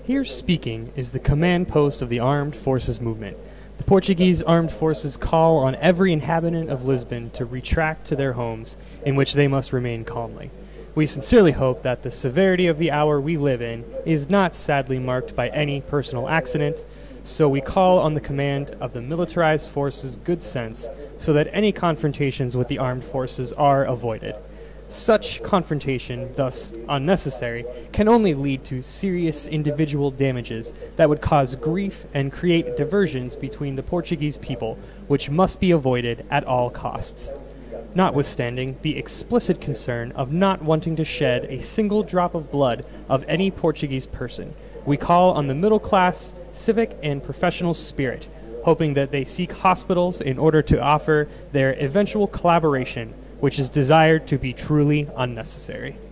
Here speaking is the command post of the Armed Forces Movement. The Portuguese armed forces call on every inhabitant of Lisbon to retract to their homes, in which they must remain calmly. We sincerely hope that the severity of the hour we live in is not sadly marked by any personal accident, so we call on the command of the militarized forces' good sense so that any confrontations with the armed forces are avoided. Such confrontation, thus unnecessary, can only lead to serious individual damages that would cause grief and create diversions between the Portuguese people, which must be avoided at all costs. Notwithstanding the explicit concern of not wanting to shed a single drop of blood of any Portuguese person, we call on the middle class, civic, and professional spirit, hoping that they seek hospitals in order to offer their eventual collaboration, which is desired to be truly unnecessary.